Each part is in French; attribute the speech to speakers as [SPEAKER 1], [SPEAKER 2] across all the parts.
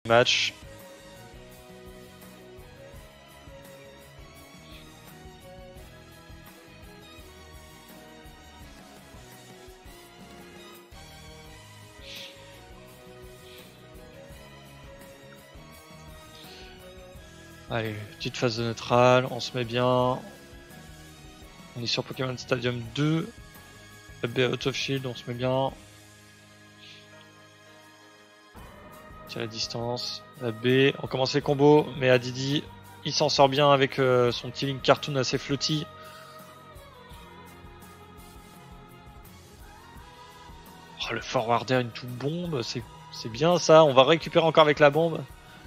[SPEAKER 1] match. Allez, petite phase de neutral, on se met bien. On est sur Pokémon Stadium 2. B out of shield, on se met bien. Tire la distance. La B, on commence les combos, mais Adidi, il s'en sort bien avec son petit Link Cartoon assez flotti. Oh, le forwarder into bombe, c'est bien ça. On va récupérer encore avec la bombe.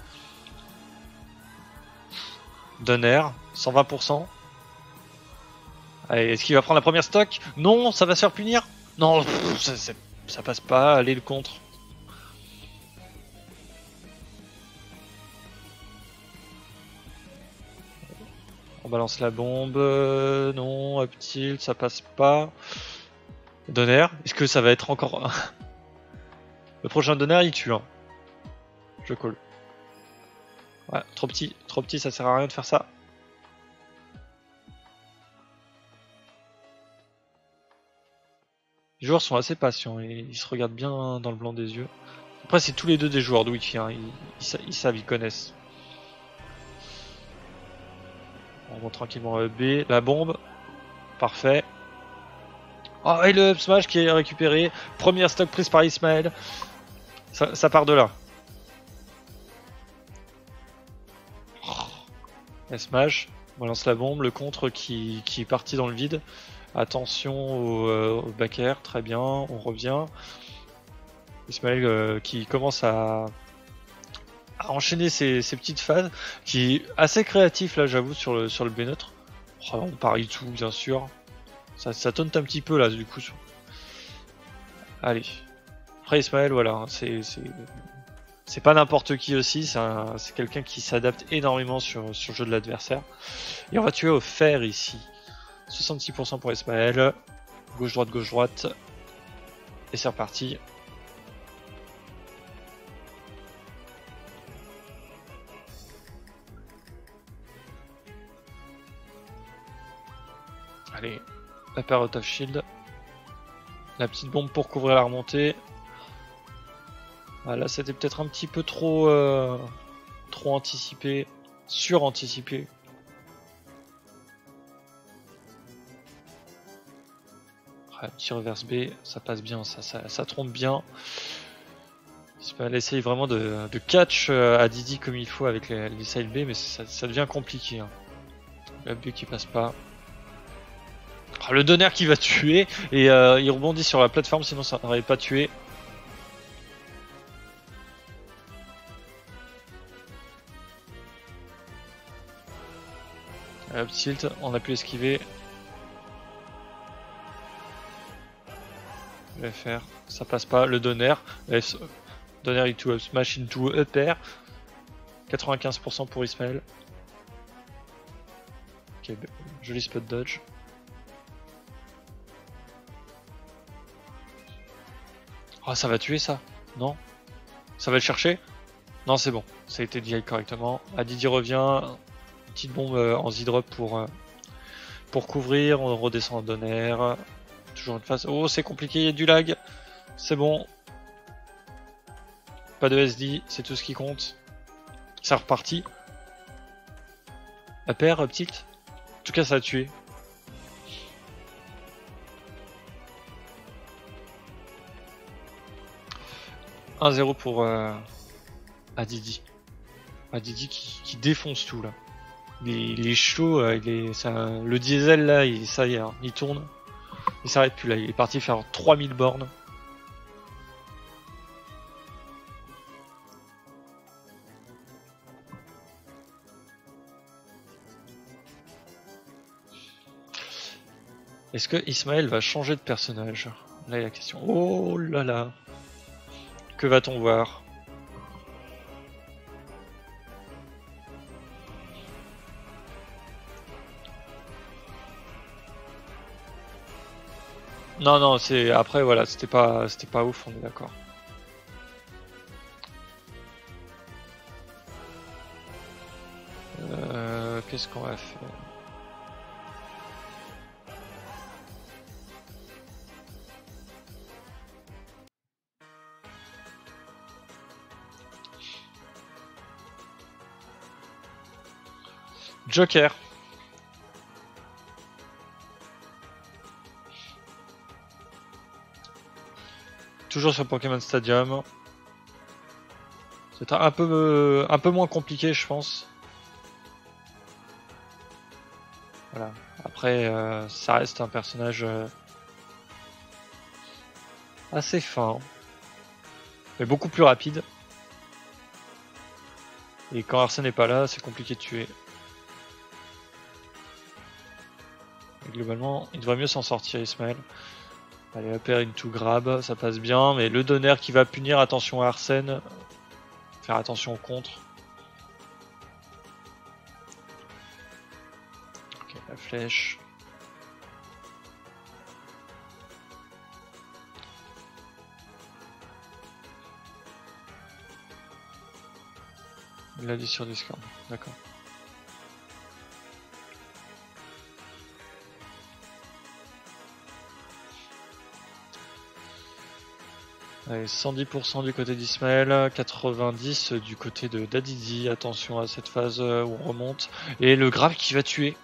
[SPEAKER 1] Donner, 120%. Allez, est-ce qu'il va prendre la première stock? Non, ça va se faire punir. Non, ça passe pas. Allez, le contre. On balance la bombe. Non, up tilt, ça passe pas. Donner, est-ce que ça va être encore... Le prochain Donner, il tue. Hein. Je call. Ouais, trop petit, ça sert à rien de faire ça. Les joueurs sont assez patients et ils se regardent bien dans le blanc des yeux. Après, c'est tous les deux des joueurs de Wi-Fi, hein. Ils savent, ils connaissent. On remonte tranquillement à B. La bombe. Parfait. Oh, et le up smash qui est récupéré. Première stock prise par Ismaël. Ça part de là. Oh. Smash. On lance la bombe. Le contre qui est parti dans le vide. Attention au back air. Très bien. On revient. Ismaël qui commence à enchaîner ces petites phases, qui est assez créatif là, j'avoue, sur le B neutre. Oh, on parie tout, bien sûr. Ça tente un petit peu là, du coup. Allez. Après Ismaël, voilà, hein, c'est pas n'importe qui aussi, c'est quelqu'un qui s'adapte énormément sur le jeu de l'adversaire. Et on va tuer au fer ici. 66% pour Ismaël. Gauche-droite, gauche-droite. Et c'est reparti. Allez, upper out of shield. La petite bombe pour couvrir la remontée. Ah, là, c'était peut-être un petit peu trop anticipé, suranticipé. Ouais, petit reverse B, ça passe bien, ça trompe bien. Elle essaye vraiment de catch Adidi comme il faut avec les side B, mais ça devient compliqué. Hein. La B qui passe pas. Oh, le Donner qui va tuer et il rebondit sur la plateforme, sinon ça n'aurait pas tué. Up tilt, on a pu esquiver. Je vais faire, ça passe pas. Le Donner, Donner into up smash into upper. 95% pour Ismaël. Ok, joli spot dodge. Oh, ça va tuer ça? Non? Ça va le chercher? Non, c'est bon. Ça a été dit correctement. Adidi revient. Petite bombe en Z-drop pour couvrir. On redescend en Donner. Toujours une phase. Oh, c'est compliqué, il y a du lag. C'est bon. Pas de SD, c'est tout ce qui compte. Ça repartit. Upper, up tilt. En tout cas, ça a tué. « 1-0 pour Adidi. Adidi qui défonce tout là. Il est chaud, le diesel là, ça y est, hein, il tourne. Il s'arrête plus là, il est parti faire 3000 bornes. Est-ce que Ismaël va changer de personnage? Là il y a la question. Oh là là. Que va-t-on voir? Non, non, c'est après voilà, c'était pas ouf, on est d'accord. Qu'est-ce qu'on va faire? Joker. Toujours sur Pokémon Stadium. C'est un peu moins compliqué, je pense. Voilà. Après, ça reste un personnage assez fin, mais beaucoup plus rapide. Et quand Arsène n'est pas là, c'est compliqué de tuer. Et globalement, il devrait mieux s'en sortir, Ismaël. Allez, hop, into grab, ça passe bien, mais le donner qui va punir, attention à Arsène. Faire attention au contre. Ok, la flèche. Il l'a dit sur Discord, d'accord. Allez, 110% du côté d'Ismaël, 90% du côté de Dadidi. Attention à cette phase où on remonte. Et le grab qui va tuer.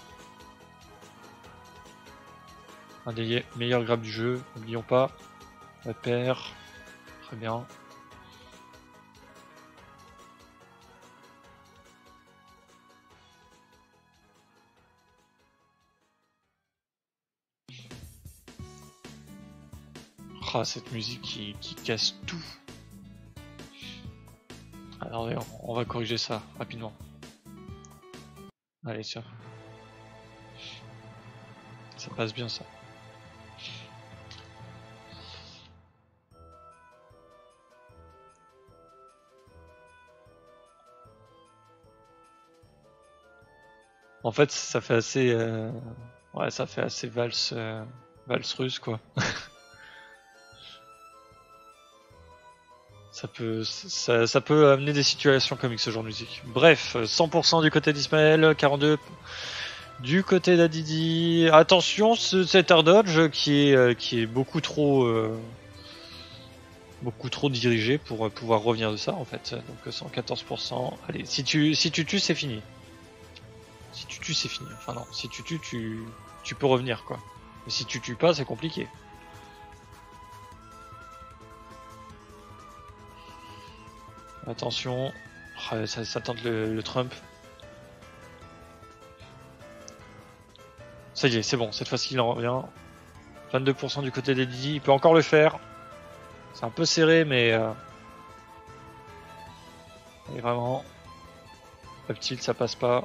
[SPEAKER 1] Un des meilleurs grabs du jeu, n'oublions pas. La paire. Très bien. Ah, cette musique qui casse tout. Alors on va corriger ça rapidement. Allez, tiens. Ça passe bien ça. En fait, ça fait assez, ouais, ça fait assez valse russe quoi. Ça peut amener des situations comiques ce genre de musique. Bref, 100% du côté d'Ismaël, 42 du côté d'Adidi. Attention, cet air dodge qui est beaucoup trop dirigé pour pouvoir revenir de ça en fait. Donc 114%. Allez, si tu tues, c'est fini. Si tu tues, c'est fini. Enfin non, si tu tues, tu peux revenir quoi. Mais si tu tues pas, c'est compliqué. Attention, ça tente le Trump. Ça y est, c'est bon, cette fois-ci il en revient. 22% du côté d'Eddie, il peut encore le faire. C'est un peu serré, mais et vraiment, up tilt, ça passe pas.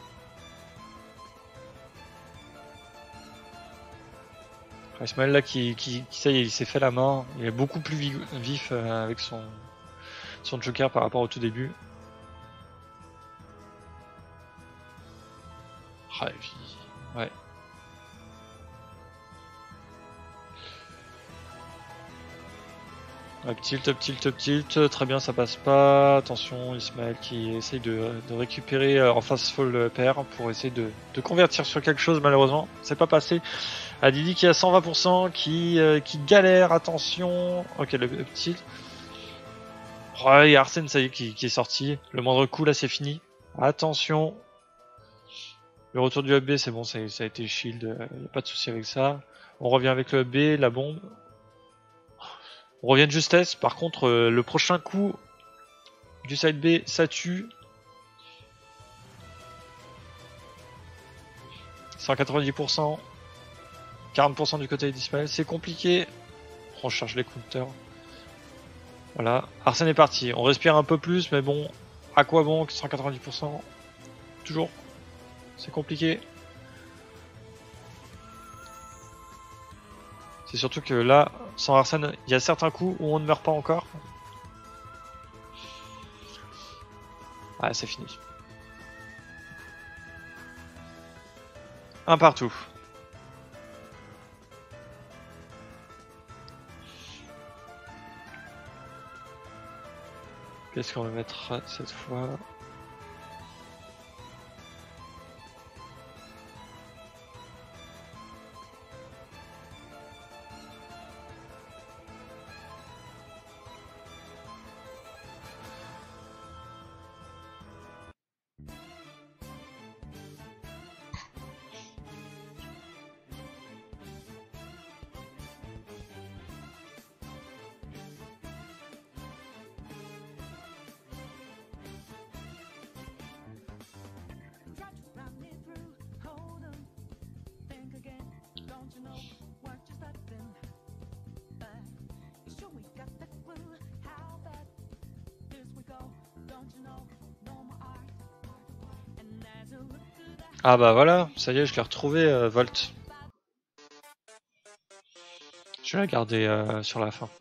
[SPEAKER 1] Ismaël là qui ça y est, il s'est fait la main. Il est beaucoup plus vif avec son Joker par rapport au tout début. Ouais. Up tilt, très bien, ça passe pas. Attention, Ismaël qui essaye de récupérer en face fall pair pour essayer de convertir sur quelque chose, malheureusement, c'est pas passé. Adidi qui est à 120%, qui galère, attention. Ok, le up tilt. Oh, il y a Arsène, ça y est, qui est sorti. Le moindre coup, là, c'est fini. Attention. Le retour du up B, c'est bon, ça a été shield, y a pas de souci avec ça. On revient avec le up B, la bombe. On revient de justesse, par contre le prochain coup du side B, ça tue. 190%, 40% du côté d'Ismaël, c'est compliqué. On charge les counters. Voilà, Arsène est parti. On respire un peu plus, mais bon, à quoi bon 190%? Toujours, c'est compliqué. C'est surtout que là, sans Arsène, il y a certains coups où on ne meurt pas encore. Ah, c'est fini. Un partout. Qu'est-ce qu'on va mettre cette fois? Ah bah voilà, ça y est, je l'ai retrouvé, Volt. Je vais la garder sur la fin.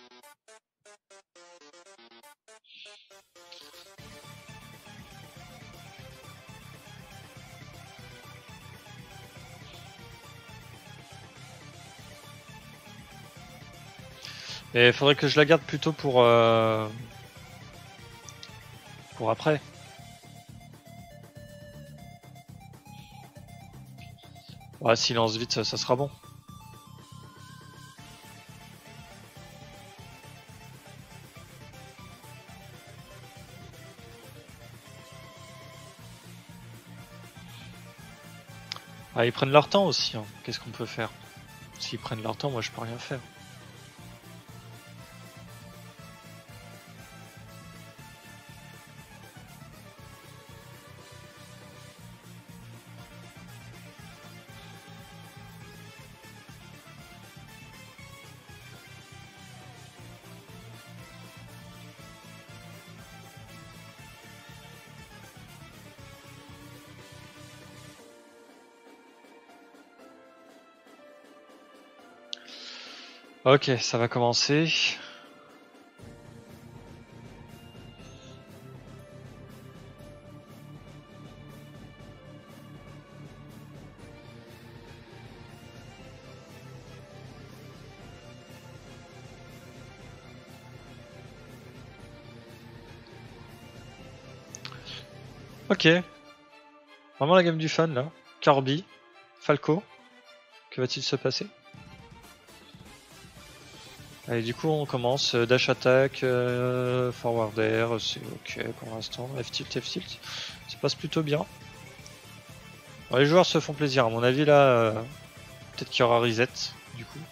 [SPEAKER 1] Et il faudrait que je la garde plutôt pour après. Ouais, s'il lance vite, ça sera bon. Ah, ils prennent leur temps aussi, hein. Qu'est-ce qu'on peut faire? S'ils prennent leur temps, moi je peux rien faire. Ok, ça va commencer. Ok, vraiment la gamme du fun là. Kirby, Falco, que va-t-il se passer? Allez, du coup on commence, dash attack, forward air, c'est ok pour l'instant, F-tilt, F-tilt, ça passe plutôt bien. Bon, les joueurs se font plaisir, à mon avis là, peut-être qu'il y aura reset du coup.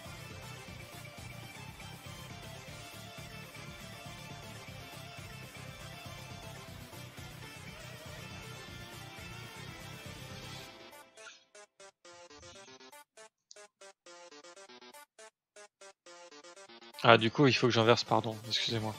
[SPEAKER 1] Ah du coup il faut que j'inverse, pardon, excusez-moi.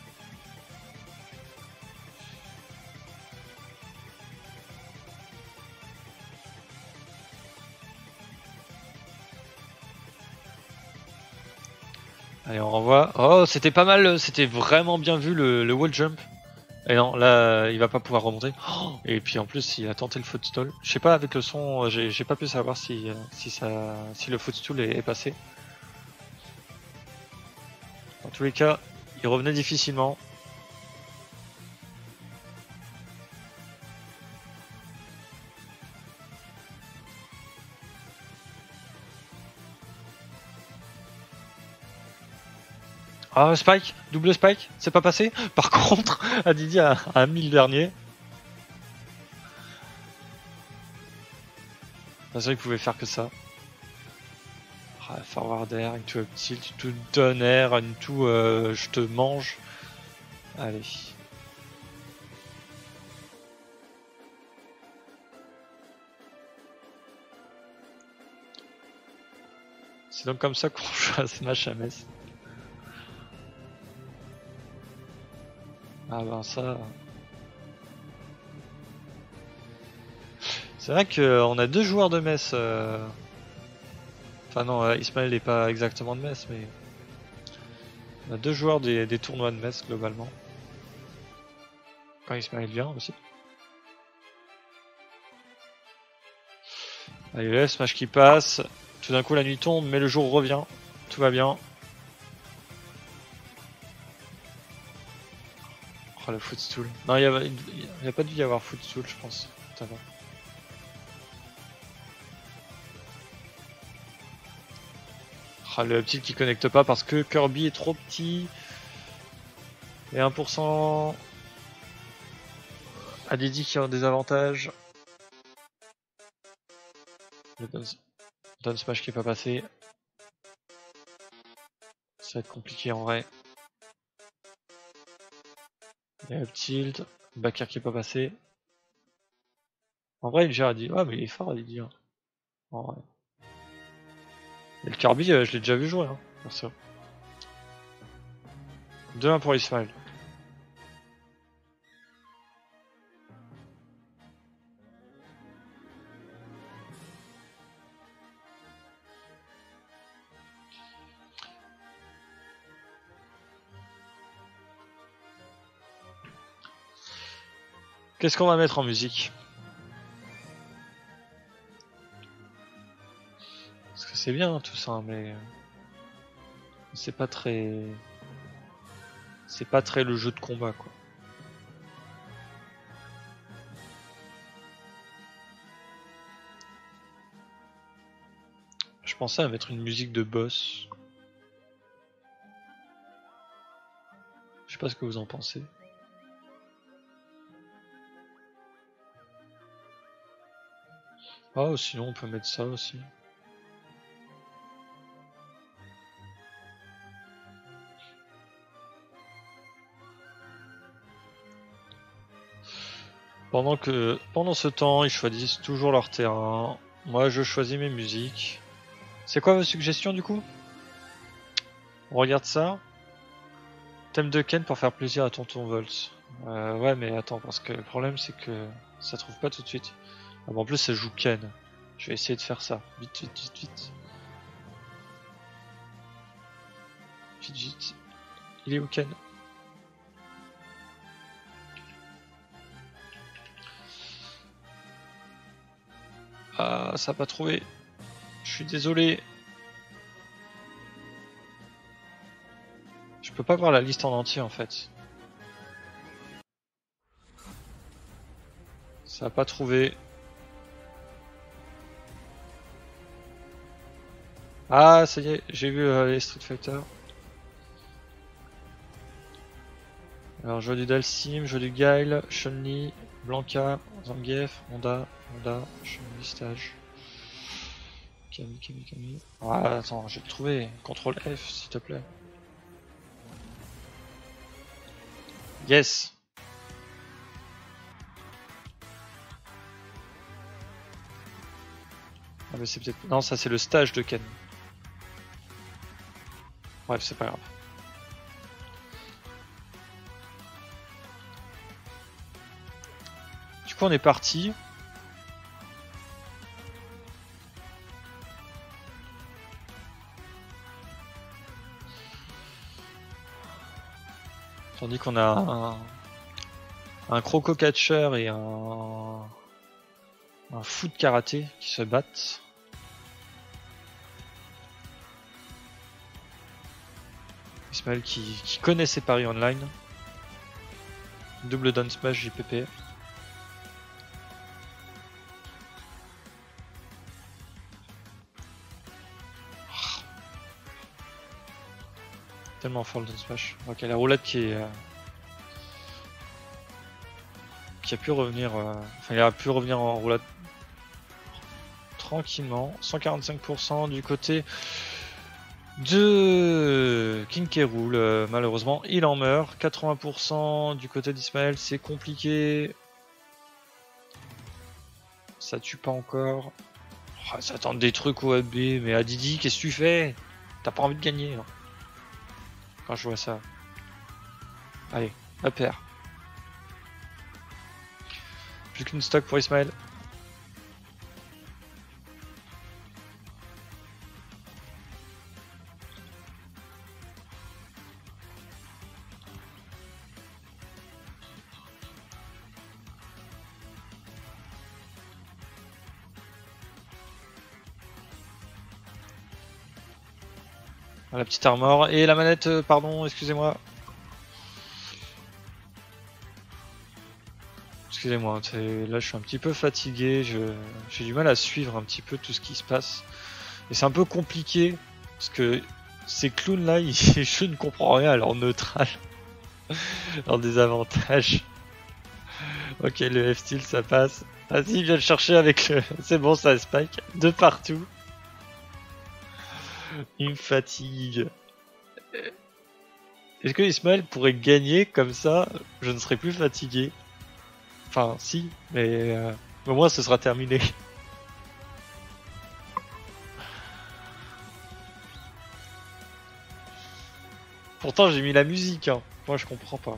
[SPEAKER 1] Allez on renvoie. Oh c'était pas mal, c'était vraiment bien vu le wall jump. Et non, là, il va pas pouvoir remonter. Oh, et puis en plus, il a tenté le footstool. Je sais pas avec le son, j'ai pas pu savoir si le footstool est passé. Dans tous les cas, il revenait difficilement. Ah, Spike, double Spike, c'est pas passé. Par contre, Adidi a mis le dernier. C'est vrai qu'il pouvait faire que ça. Ah, forward air, into up tilt, tout down air, into je te mange. Allez. C'est donc comme ça qu'on joue à Smash à Metz. Ah ben ça. C'est vrai qu'on a deux joueurs de Metz. Enfin non, Ismaël n'est pas exactement de Metz, mais on a deux joueurs des tournois de Metz globalement. Quand Ismaël vient aussi. Allez, le smash qui passe. Tout d'un coup la nuit tombe, mais le jour revient. Tout va bien. Oh le footstool. Non, il n'y a pas dû y avoir footstool, je pense. Ça va. Ah, le petit qui connecte pas parce que Kirby est trop petit. Et 1% à Didi qui a des avantages. Le down smash qui est pas passé. Ça va être compliqué en vrai. Il y a up tilt. Back air qui est pas passé. En vrai, il gère à Didi. Ah, mais il est fort à Didi. Hein. En vrai. Et le Kirby, je l'ai déjà vu jouer. Hein. Merci. 2-1 pour Ismaël. Qu'est-ce qu'on va mettre en musique? Parce que c'est bien tout ça, mais c'est pas très... C'est pas très le jeu de combat, quoi. Je pensais à mettre une musique de boss. Je sais pas ce que vous en pensez. Ah, sinon on peut mettre ça aussi. Pendant ce temps, ils choisissent toujours leur terrain. Moi, je choisis mes musiques. C'est quoi vos suggestions du coup? On regarde ça. Thème de Ken pour faire plaisir à Tonton Volts. Ouais, mais attends, parce que le problème c'est que ça trouve pas tout de suite. Ah, bon, en plus, ça joue Ken. Je vais essayer de faire ça. Vite, vite, vite, vite. Vite, vite. Il est où Ken? Ah, ça n'a pas trouvé. Je suis désolé. Je peux pas voir la liste en entier en fait. Ça a pas trouvé. Ah, ça y est, j'ai vu les Street Fighter. Alors, je vois du Dalsim, je vois du Guile, Chun-Li, Blanca, Zangief, Honda, Chun-Li Stage. Camille. Ah, attends, j'ai trouvé. Contrôle F, s'il te plaît. Yes! Ah, mais c'est peut-être. Non, ça c'est le stage de Ken. Bref, c'est pas grave. Du coup, on est parti. Tandis qu'on a un croco catcher et un fou de karaté qui se battent. Ismaël qui connaît ses paris online. Double down smash JPP. Tellement fort le down smash. Ok, la roulade qui a pu revenir. Enfin, il a pu revenir en roulade tranquillement. 145% du côté de King K. Rool. Malheureusement, il en meurt. 80% du côté d'Ismaël, c'est compliqué. Ça tue pas encore. Oh, ça tente des trucs au AB, mais Adidi, qu'est-ce que tu fais? T'as pas envie de gagner hein, quand je vois ça. Allez, la paire. Plus qu'une stock pour Ismaël. La petite armor et la manette, pardon, excusez-moi. Excusez-moi, là je suis un petit peu fatigué, j'ai du mal à suivre un petit peu tout ce qui se passe. Et c'est un peu compliqué, parce que ces clowns là, je ne comprends rien à leur neutral, leur désavantage. Ok, le F-Steel ça passe. Vas-y, viens le chercher avec le... C'est bon, ça spike de partout. Il me fatigue. Est-ce que Ismaël pourrait gagner comme ça? Je ne serais plus fatigué. Enfin, si, mais au moins ce sera terminé. Pourtant, j'ai mis la musique, hein. Moi, je comprends pas.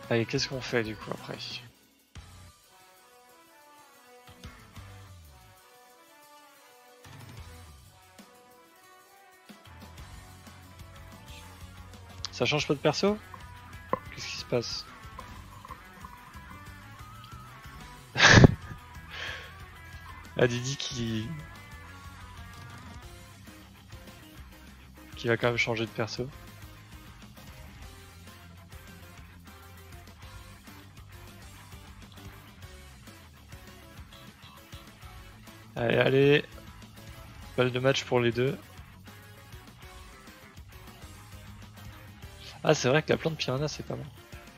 [SPEAKER 1] Allez, qu'est-ce qu'on fait du coup après? Ça change pas de perso? Qu'est-ce qui se passe? Ah, Didi qui va quand même changer de perso. Allez, allez. Balle de match pour les deux. Ah, c'est vrai que la plante piranha c'est pas mal.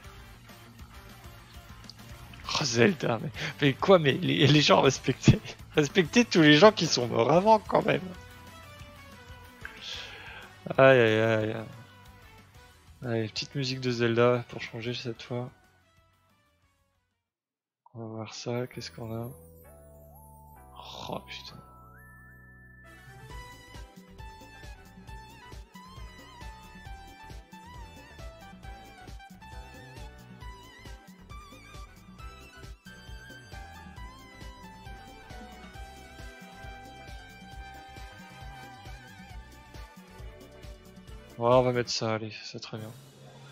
[SPEAKER 1] Oh, Zelda, mais quoi, mais les gens respectez tous les gens qui sont morts avant quand même. Aïe aïe aïe. Allez, petite musique de Zelda pour changer cette fois. On va voir ça, qu'est-ce qu'on a? Oh putain. Ouais, on va mettre ça, allez, c'est très bien.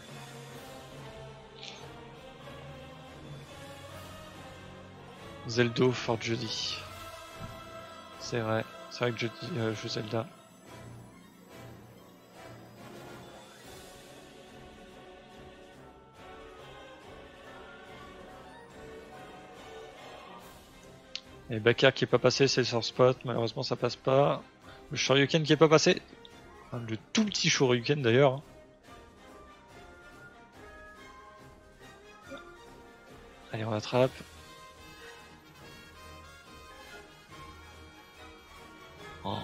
[SPEAKER 1] Zelda for Jody. C'est vrai que Jody joue Zelda. Et Bakar qui est pas passé, c'est le sort spot, malheureusement ça passe pas. Le Shoryuken qui est pas passé. Le tout petit Shoryuken d'ailleurs. Allez, on attrape. Oh.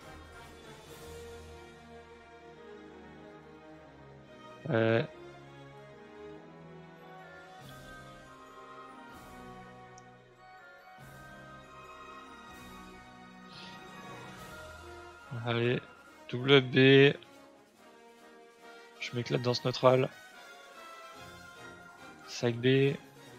[SPEAKER 1] Allez, double B. Je m'éclate dans ce neutral. Side B.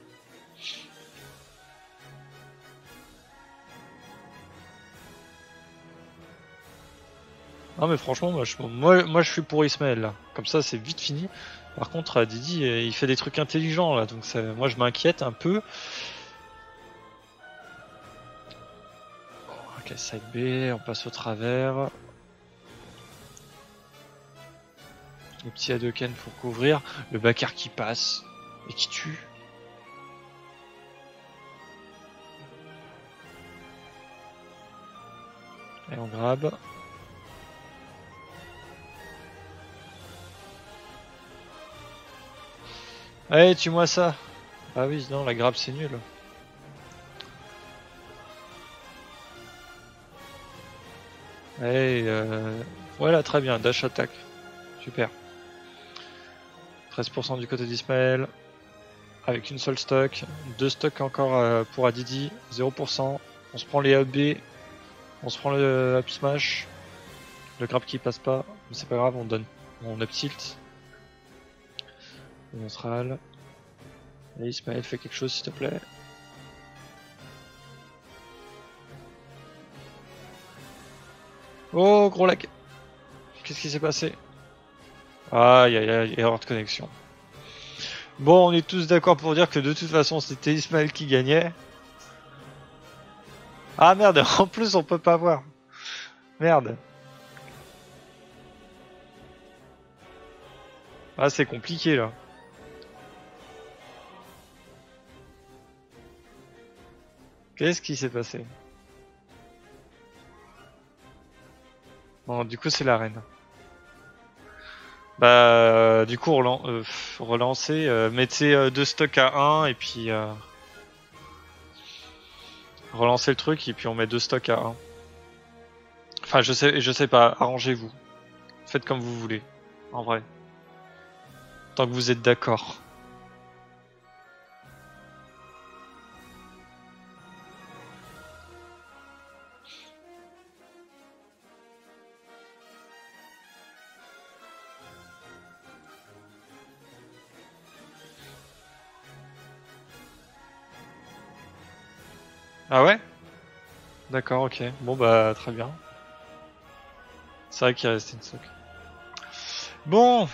[SPEAKER 1] Non mais franchement, moi je suis pour Ismaël là. Comme ça c'est vite fini. Par contre Didi il fait des trucs intelligents là, donc moi je m'inquiète un peu. Ok, side B, on passe au travers. Le petit Hadoken pour couvrir. Le Bakar qui passe et qui tue. Et on grabe. Allez, tue-moi ça. Ah oui, non, la grab c'est nul. Allez, voilà, très bien, dash attack. Super. 13% du côté d'Ismaël. Avec une seule stock. 2 stocks encore pour Adidi. 0%. On se prend les AB. On se prend le up smash. Le grab qui passe pas. Mais c'est pas grave, on donne. On up tilt. Neutral. Allez, Ismaël, fais quelque chose s'il te plaît. Oh, gros lag. Qu'est-ce qui s'est passé? Aïe aïe aïe, erreur de connexion. Bon, on est tous d'accord pour dire que de toute façon c'était Ismaël qui gagnait. Ah merde, en plus on peut pas voir. Merde. Ah, c'est compliqué là. Qu'est-ce qui s'est passé? Bon, du coup c'est la reine. Bah, du coup relancer, mettez 2 stocks à 1 et puis relancer le truc et puis on met 2 stocks à 1. Enfin, je sais pas, arrangez-vous. Faites comme vous voulez, en vrai. Tant que vous êtes d'accord. Ah ouais? D'accord, ok. Bon bah très bien. C'est vrai qu'il restait une stock. Bon.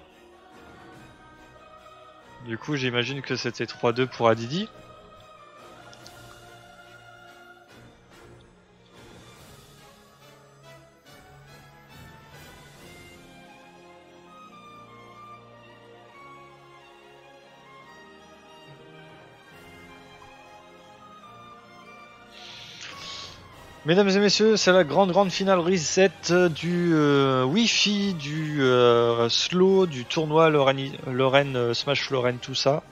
[SPEAKER 1] Du coup j'imagine que c'était 3-2 pour Adidi. Mesdames et messieurs, c'est la grande finale reset du Wi-Fi, du slow, du tournoi Lorraine, Smash Lorraine, tout ça.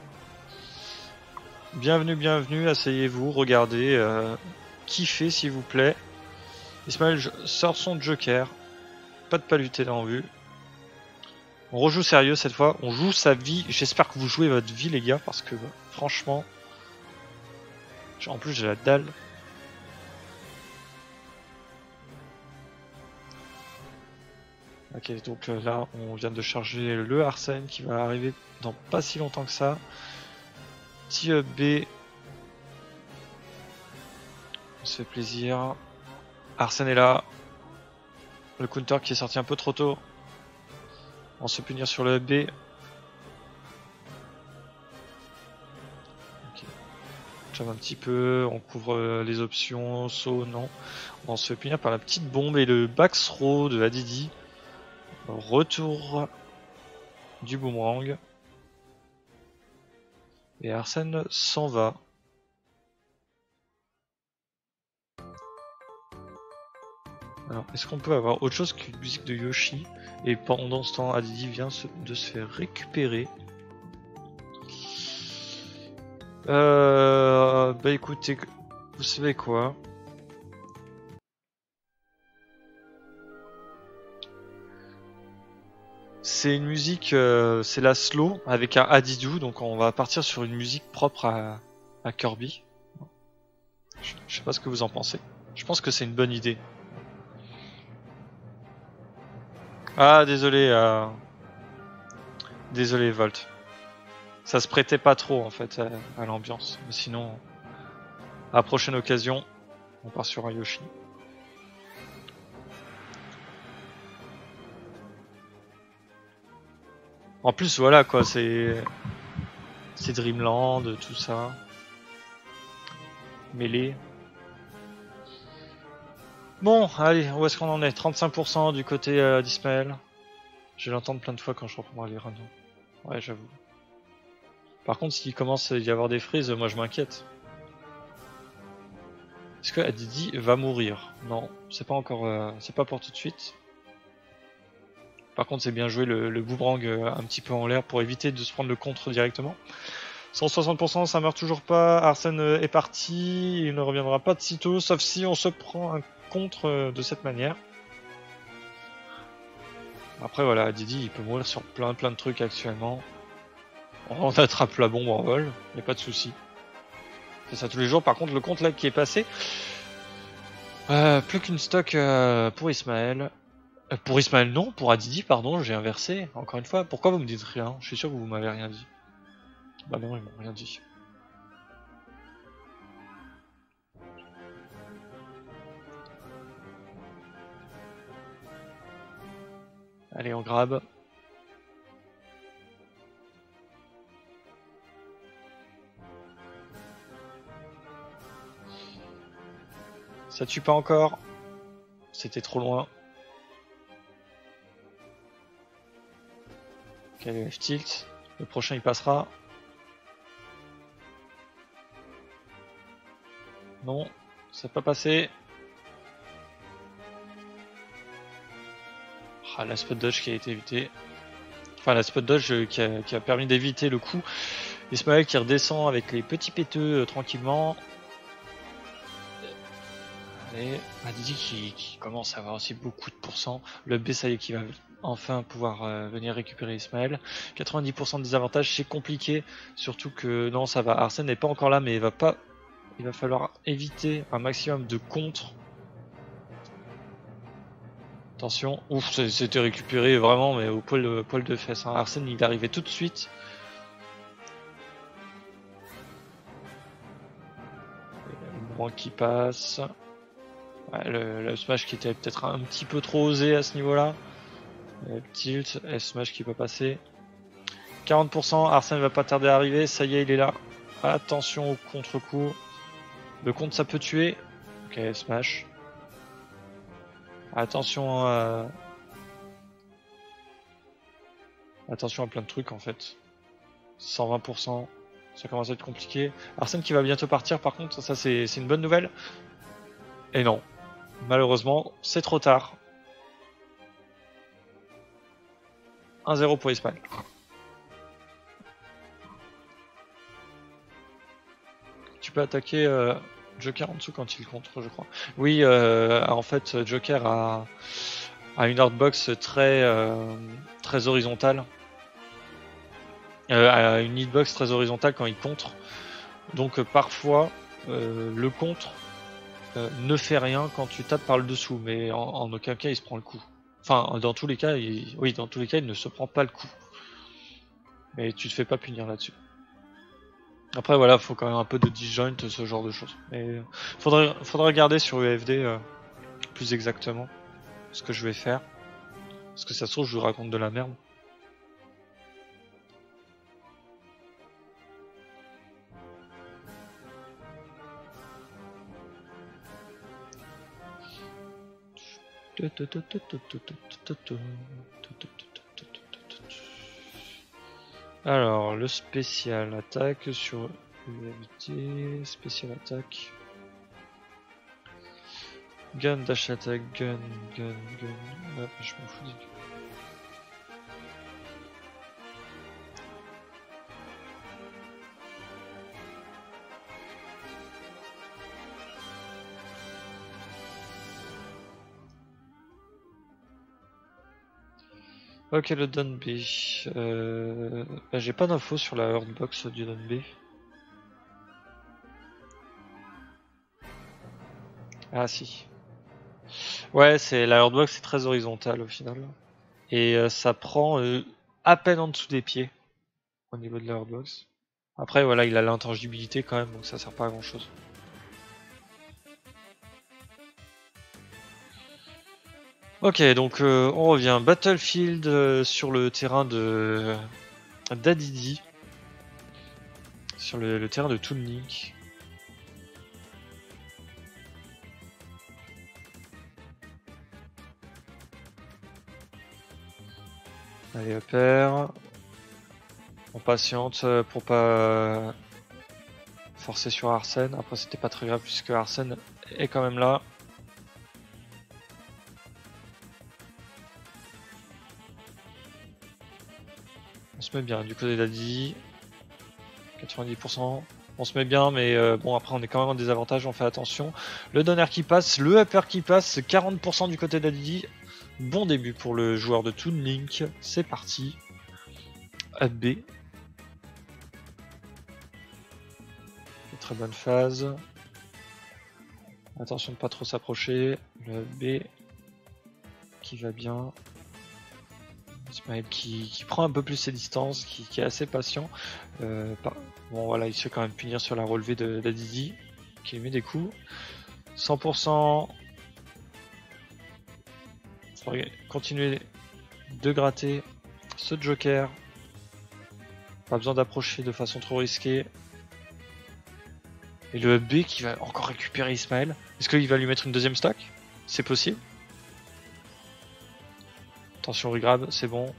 [SPEAKER 1] Bienvenue, asseyez-vous, regardez, kiffez s'il vous plaît. Ismaël sort son joker, pas de paluté là en vue. On rejoue sérieux cette fois, on joue sa vie, j'espère que vous jouez votre vie les gars, parce que franchement, en plus j'ai la dalle. Ok, donc là, on vient de charger le Arsène qui va arriver dans pas si longtemps que ça. Petit B. On se fait plaisir. Arsène est là. Le counter qui est sorti un peu trop tôt. On se punir sur le B. Ok. J'aime un petit peu. On couvre les options. Saut, non. On se fait punir par la petite bombe et le back throw de Adidi. Retour du boomerang. Et Arsène s'en va. Alors, est-ce qu'on peut avoir autre chose qu'une musique de Yoshi? Et pendant ce temps, Adidi vient de se faire récupérer. Bah écoutez, vous savez quoi? C'est une musique, c'est la slow avec un Adidou, donc on va partir sur une musique propre à Kirby. Je sais pas ce que vous en pensez. Je pense que c'est une bonne idée. Ah désolé, désolé Volt. Ça se prêtait pas trop en fait à l'ambiance. Mais sinon, à prochaine occasion, on part sur un Yoshi. En plus voilà quoi, c'est Dreamland, tout ça. Mêlé. Bon, allez, où est-ce qu'on en est? 35% du côté d'Ismaël. Je vais l'entendre plein de fois quand je reprendrai les runs. Ouais, j'avoue. Par contre, s'il commence à y avoir des frises, moi je m'inquiète. Est-ce que Adidi va mourir? Non, c'est pas encore, c'est pas pour tout de suite. Par contre, c'est bien joué le boomerang un petit peu en l'air pour éviter de se prendre le contre directement. 160%, ça meurt toujours pas. Arsène est parti, il ne reviendra pas de sitôt, sauf si on se prend un contre de cette manière. Après voilà, Didi il peut mourir sur plein de trucs actuellement. On attrape la bombe en vol, y a pas de souci. C'est ça tous les jours. Par contre le compte là qui est passé, plus qu'une stock pour Ismaël. Pour Ismaël non, pour Adidi pardon, j'ai inversé. Encore une fois, pourquoi vous me dites rien? Je suis sûr que vous m'avez rien dit. Bah non, ils m'ont rien dit. Allez, on grab. Ça tue pas encore. C'était trop loin. Ok, le F-tilt. Le prochain il passera. Non, ça n'a pas passé. Ah, la spot dodge qui a été évitée. Enfin, la spot dodge qui a permis d'éviter le coup. Ismaël qui redescend avec les petits péteux tranquillement. Et Adidi qui commence à avoir aussi beaucoup de pourcents. Le B, ça y est, qui va enfin pouvoir venir récupérer Ismaël. 90% de désavantage, c'est compliqué. Surtout que non, ça va. Arsène n'est pas encore là, mais il va falloir éviter un maximum de contre. Attention, ouf, c'était récupéré vraiment, mais au poil de fesses. Hein. Arsène, il est arrivé tout de suite. Point qui passe. Ouais, le smash qui était peut-être un petit peu trop osé à ce niveau-là. Tilt, S-smash qui peut passer. 40%, Arsène va pas tarder à arriver, ça y est, il est là. Attention au contre-coup. Le contre, ça peut tuer. Ok, smash. Attention à... Attention à plein de trucs en fait. 120%, ça commence à être compliqué. Arsène qui va bientôt partir par contre, ça c'est une bonne nouvelle. Et non, malheureusement, c'est trop tard. 1-0 pour Ismaël. Tu peux attaquer Joker en dessous quand il contre, je crois. Oui, en fait, Joker a une hardbox très horizontale. A une hitbox très horizontale quand il contre. Donc parfois, le contre ne fait rien quand tu tapes par le dessous, mais en aucun cas il se prend le coup. Enfin, dans tous les cas, il ne se prend pas le coup. Mais tu te fais pas punir là-dessus. Après voilà, faut quand même un peu de disjoint, ce genre de choses. Mais faudrait regarder sur UFD plus exactement ce que je vais faire. Parce que ça se trouve, je vous raconte de la merde. Alors, le spécial attaque sur UFD, spécial attaque. Gun, dash attack, gun. Hop, je m'en fous. Ok, le Don B. J'ai pas d'infos sur la hardbox du Don B. Ah si. Ouais, c'est la hardbox est très horizontale au final. Et ça prend à peine en dessous des pieds au niveau de la hardbox. Après voilà, il a l'intangibilité quand même, donc ça sert pas à grand chose. Ok, donc on revient. Battlefield sur le terrain de d'Adidi. Sur le terrain de Toon Link. Allez, upper. On patiente pour pas forcer sur Arsène. Après, c'était pas très grave puisque Arsène est quand même là. On se met bien du côté d'Adi. 90%. On se met bien, mais bon, après, on est quand même en désavantage. On fait attention. Le donner qui passe, le upper qui passe. 40% du côté d'Adi. Bon début pour le joueur de Toon Link. C'est parti. Up B. Très bonne phase. Attention de pas trop s'approcher. Le B qui va bien. Ismaël qui prend un peu plus ses distances, qui est assez patient. Bon voilà, il se fait quand même punir sur la relevée d'Adidi, qui lui met des coups. 100%. Continuer de gratter ce Joker. Pas besoin d'approcher de façon trop risquée. Et le B qui va encore récupérer Ismaël. Est-ce qu'il va lui mettre une deuxième stack? C'est possible. Attention regrab, c'est bon.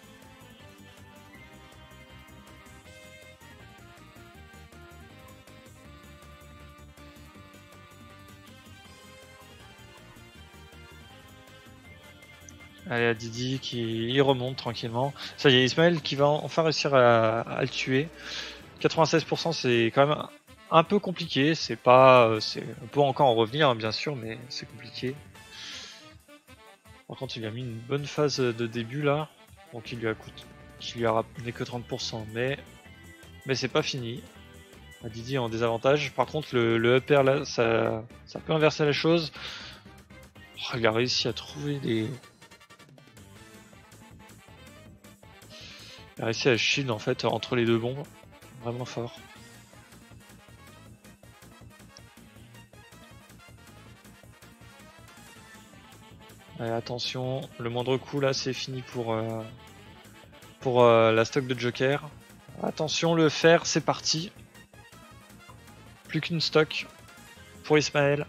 [SPEAKER 1] Allez, à Didi qui remonte tranquillement. Ça y est, Ismaël qui va enfin réussir à le tuer. 96% c'est quand même un peu compliqué. C'est pas, on peut encore en revenir hein, bien sûr, mais c'est compliqué. Par contre, il a mis une bonne phase de début là, donc il lui a ramené que 30%, mais c'est pas fini. Didi en désavantage. Par contre, le upper là, ça peut inverser la chose. Oh, il a réussi à trouver des. Il a réussi à shield en fait entre les deux bombes. Vraiment fort. Allez, attention, le moindre coup là c'est fini pour la stock de Joker. Attention, le fer, c'est parti. Plus qu'une stock pour Ismaël.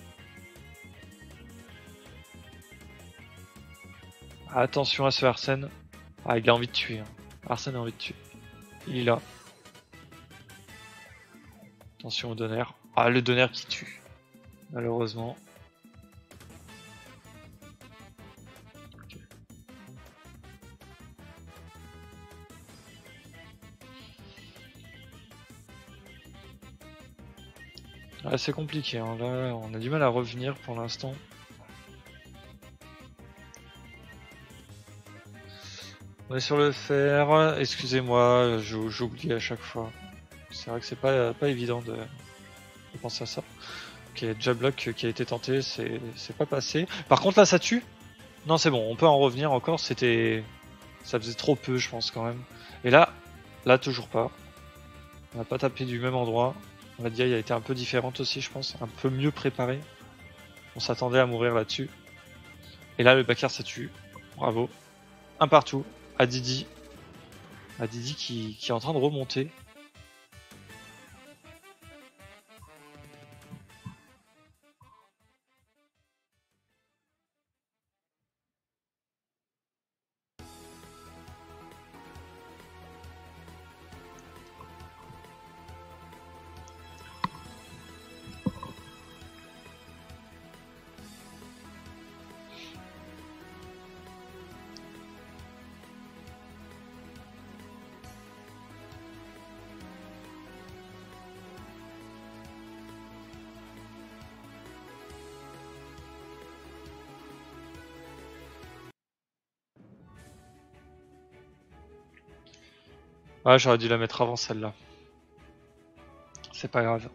[SPEAKER 1] Attention à ce Arsène. Ah, il a envie de tuer. Hein. Arsène a envie de tuer. Il est là. Attention au Donner. Ah, le Donner qui tue. Malheureusement. Okay. Ah, c'est compliqué. Hein. Là, on a du mal à revenir pour l'instant. On est sur le fer. Excusez-moi, j'oublie à chaque fois. C'est vrai que c'est pas évident de penser à ça. Ok, jab block qui a été tenté, c'est pas passé. Par contre là ça tue. Non c'est bon, on peut en revenir encore, ça faisait trop peu je pense quand même. Et là toujours pas. On n'a pas tapé du même endroit. La DI a été un peu différente aussi je pense, un peu mieux préparée. On s'attendait à mourir là-dessus. Et là le backer ça tue. Bravo. Un partout. À Didi. À Didi qui est en train de remonter. Ah, j'aurais dû la mettre avant celle-là. C'est pas grave.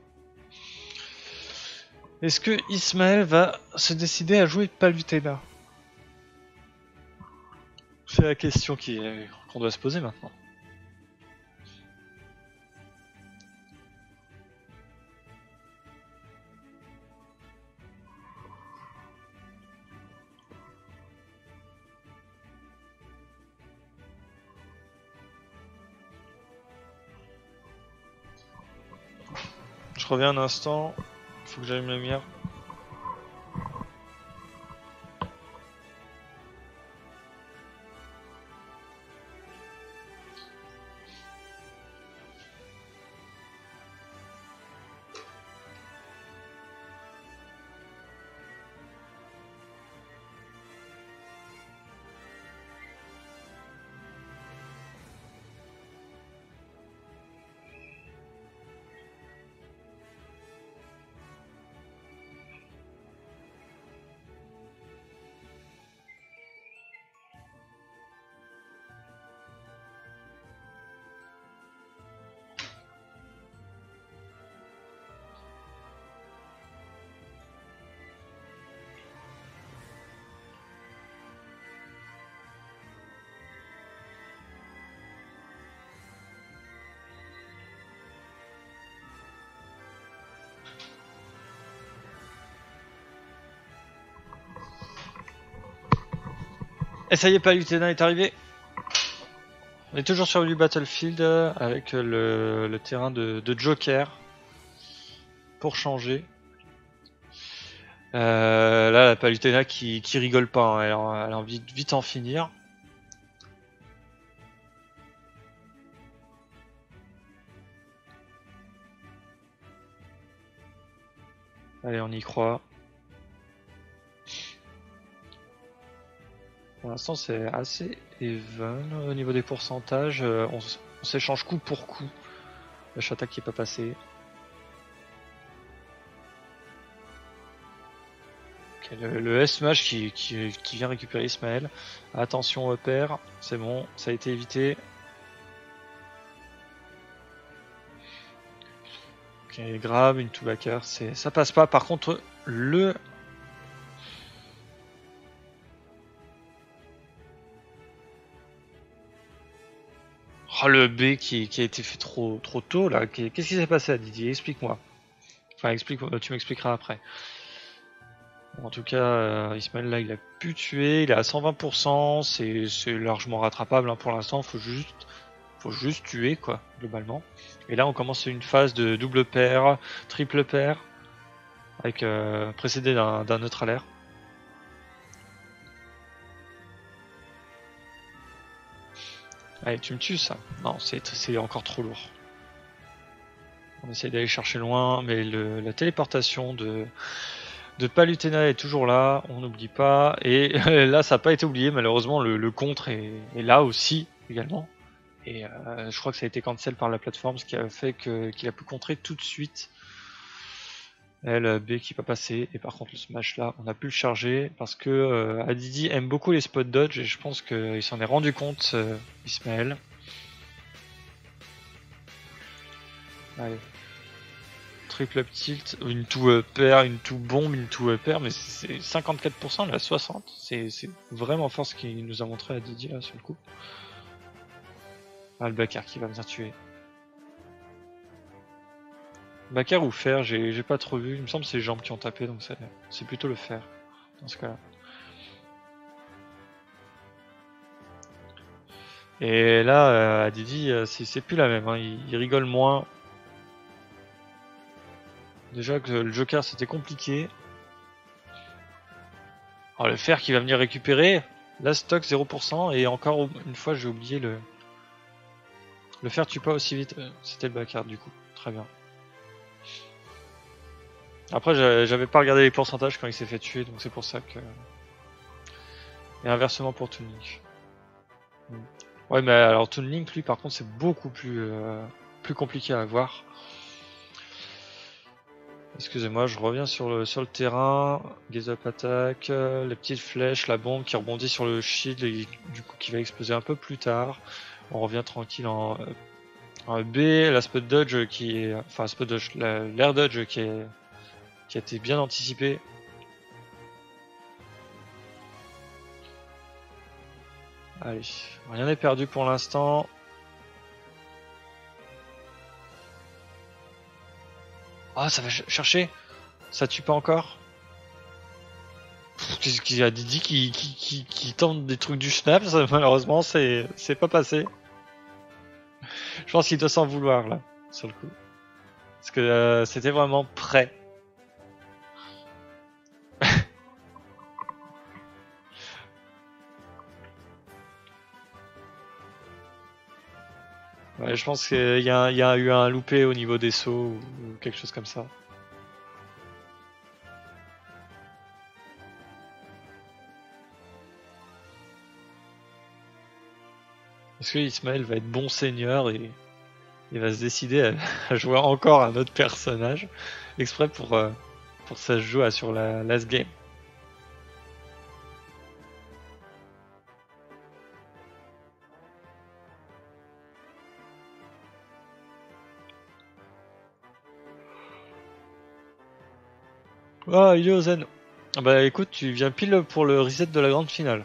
[SPEAKER 1] Est-ce que Ismaël va se décider à jouer Palutena? C'est la question qu'on doit se poser maintenant. Je reviens un instant, faut que j'allume la lumière. Et ça y est, Palutena est arrivé. On est toujours sur du Battlefield avec le terrain de Joker pour changer. Là, la Palutena qui rigole pas, hein. Elle a envie de vite en finir. Allez, on y croit. Pour l'instant, c'est assez even au niveau des pourcentages. On s'échange coup pour coup. Le Shatak qui est pas passé. Okay, le S-Mage qui vient récupérer Ismaël. Attention au père, c'est bon, ça a été évité. Ok, grave, une two-backer, ça passe pas. Par contre, le... Oh, le B qui a été fait trop tôt là. Qu'est-ce qui s'est passé à Didier? Explique-moi. Enfin, tu m'expliqueras après. En tout cas, Ismaël là il a pu tuer, il est à 120%, c'est largement rattrapable hein, pour l'instant, faut juste tuer quoi, globalement. Et là on commence une phase de double paire, triple paire, avec précédé d'un neutralaire. Allez, tu me tues ça? Non, c'est encore trop lourd. On essaie d'aller chercher loin, mais la téléportation de Palutena est toujours là, on n'oublie pas. Et là, ça n'a pas été oublié, malheureusement, le contre est là aussi, également. Et je crois que ça a été cancel par la plateforme, ce qui a fait qu'il a pu contrer tout de suite. B qui n'est pas passé. Et par contre, le smash là, on a pu le charger parce que Adidi aime beaucoup les spot dodge et je pense qu'il s'en est rendu compte, Ismaël. Allez. Triple up tilt, une tout pair, une tout bombe, une tout pair, mais c'est 54% là, 60%. C'est vraiment fort ce qu'il nous a montré à Didi là sur le coup. Ah, le Bakar qui va venir tuer. Bakar ou fer, j'ai pas trop vu. Il me semble que c'est les jambes qui ont tapé, donc c'est plutôt le fer dans ce cas-là. Et là, Didi, c'est plus la même. Hein. Il rigole moins. Déjà que le Joker c'était compliqué. Alors le fer qui va venir récupérer. La stock 0% et encore une fois j'ai oublié le fer tue pas aussi vite. C'était le Bakar du coup. Très bien. Après j'avais pas regardé les pourcentages quand il s'est fait tuer donc c'est pour ça que... Et inversement pour Toon Link. Ouais mais alors Toon Link lui par contre c'est beaucoup plus compliqué à avoir. Excusez-moi, je reviens sur le terrain. Gaze up attack, les petites flèches, la bombe qui rebondit sur le shield et du coup qui va exploser un peu plus tard. On revient tranquille en B, la spot dodge qui est, enfin spot dodge, l'air dodge qui a été bien anticipé. Allez, rien n'est perdu pour l'instant. Ah, ça va chercher. Ça tue pas encore. Qu'est-ce qu'il y a Didi qui tente des trucs du snap, ça, malheureusement c'est pas passé. Je pense qu'il doit s'en vouloir là, sur le coup. Parce que c'était vraiment prêt. Ouais, je pense qu'il y a eu un loupé au niveau des sauts ou quelque chose comme ça. Est-ce que Ismaël va être bon seigneur et il va se décider à jouer encore un autre personnage exprès pour que ça se joue sur la last game. Ah, Yozen. Bah écoute, tu viens pile pour le reset de la grande finale.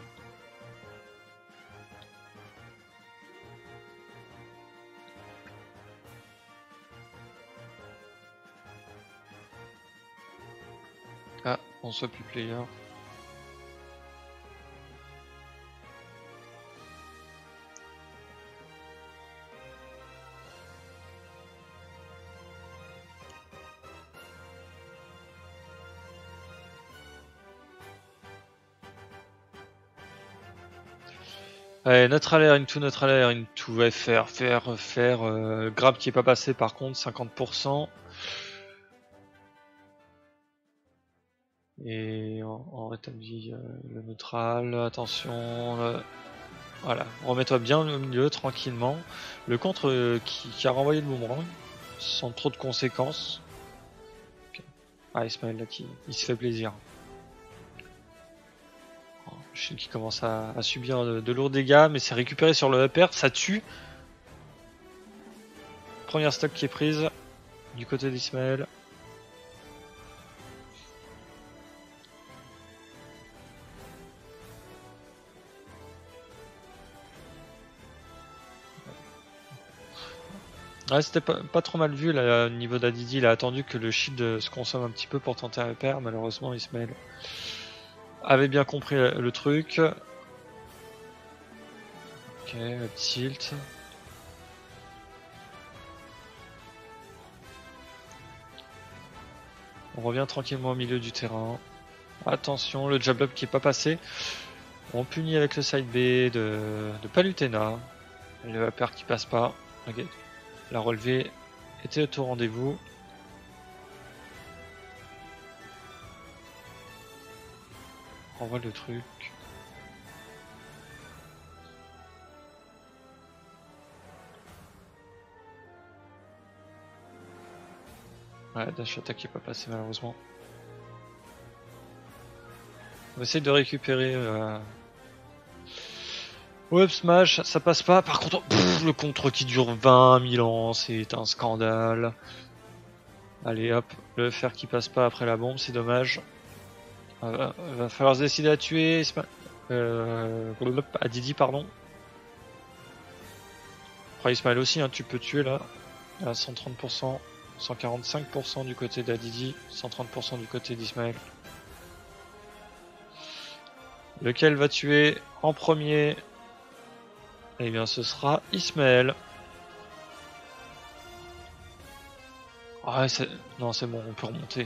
[SPEAKER 1] Ah, on soit plus player. Allez, notre alert into faire, grab qui est pas passé par contre, 50%. Et on rétablit le neutral, attention, voilà, remets-toi bien au milieu tranquillement. Le contre qui a renvoyé le boomerang, sans trop de conséquences. Okay. Ah, Ismaël là il se fait plaisir. Shin qui commence à subir de lourds dégâts, mais c'est récupéré sur le upper, ça tue. Première stock qui est prise du côté d'Ismaël. Ouais, c'était pas trop mal vu là, au niveau d'Adidi. Il a attendu que le shield se consomme un petit peu pour tenter un repère. Malheureusement, Ismaël avait bien compris le truc. Ok, tilt. On revient tranquillement au milieu du terrain. Attention, le jab lob qui est pas passé. On punit avec le side B de Palutena. Et le vapeur qui passe pas. Okay. La relevée était au rendez-vous. On voit le truc. Ouais, dash attack qui est pas passé malheureusement. On essaye de récupérer Web Smash, ça passe pas. Par contre, le contre qui dure 20 000 ans, c'est un scandale. Allez hop, le fer qui passe pas après la bombe, c'est dommage. Va falloir se décider à tuer Adidi, pardon. Après Ismaël aussi, hein, tu peux tuer là. À 130%, 145% du côté d'Adidi, 130% du côté d'Ismaël. Lequel va tuer en premier? Eh bien, ce sera Ismaël. Ah, non, c'est bon, on peut remonter.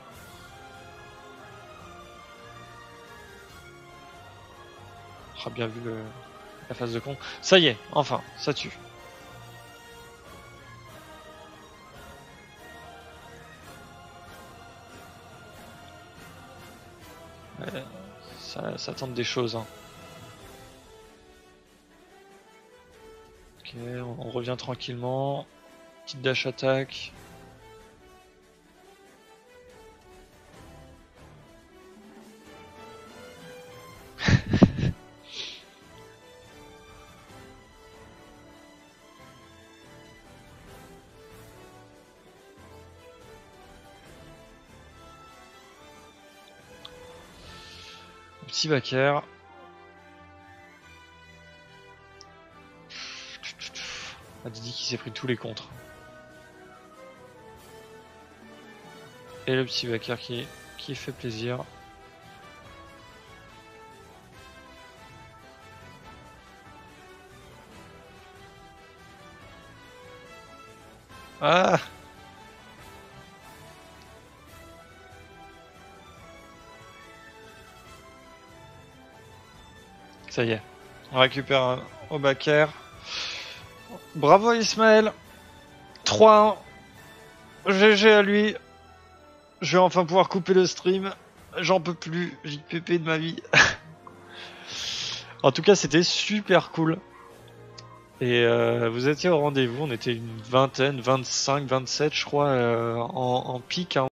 [SPEAKER 1] On a bien vu la phase de con. Ça y est, enfin, ça tue. Ça tente des choses. Hein. Ok, on revient tranquillement. Petite dash attack. Petit backer. Adidi qui s'est pris tous les contres. Et le petit backer qui fait plaisir. Ah! Ça y est, on récupère au backer. Bravo Ismaël. 3-1. GG à lui. Je vais enfin pouvoir couper le stream. J'en peux plus. JPP de ma vie. En tout cas, c'était super cool. Et vous étiez au rendez-vous. On était une vingtaine, 25, 27 je crois en pic. Hein.